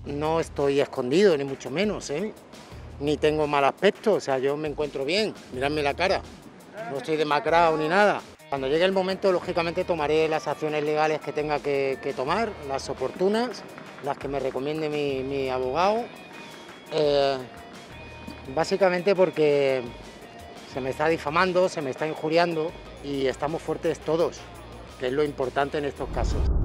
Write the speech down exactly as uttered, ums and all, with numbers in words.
no estoy escondido, ni mucho menos, ¿eh? Ni tengo mal aspecto, o sea, yo me encuentro bien, miradme la cara, no estoy demacrado ni nada. Cuando llegue el momento, lógicamente, tomaré las acciones legales que tenga que, que tomar, las oportunas, las que me recomiende mi, mi abogado, eh, básicamente porque se me está difamando, se me está injuriando y estamos fuertes todos, que es lo importante en estos casos.